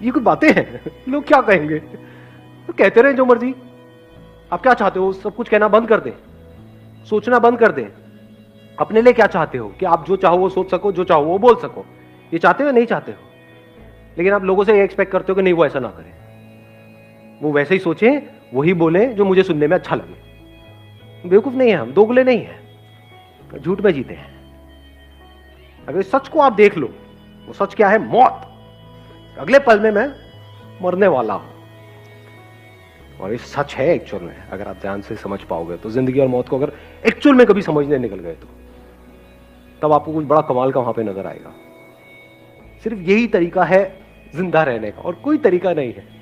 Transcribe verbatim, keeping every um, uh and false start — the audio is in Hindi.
ये कोई बातें हैं? लोग क्या कहेंगे? तो कहते रहे जो मर्जी। आप क्या चाहते हो? सब कुछ कहना बंद कर दें, सोचना बंद कर दें। अपने लिए क्या चाहते हो कि आप जो चाहो वो सोच सको, जो चाहो वो बोल सको? ये चाहते हो नहीं चाहते हो? लेकिन आप लोगों से ये एक्सपेक्ट करते हो कि नहीं वो ऐसा ना करें, वो वैसे ही सोचें, वही बोले जो मुझे सुनने में अच्छा लगे। बेवकूफ नहीं है हम, दोगले नहीं है, झूठ में जीते हैं। अगर इस सच को आप देख लो, वो सच क्या है? मौत। अगले पल में मैं मरने वाला हूं, और ये सच है एक्चुअल में। अगर आप ध्यान से समझ पाओगे तो, जिंदगी और मौत को अगर एक्चुअल में कभी समझने निकल गए तो, तब आपको कुछ बड़ा कमाल का वहां पे नजर आएगा। सिर्फ यही तरीका है जिंदा रहने का, और कोई तरीका नहीं है।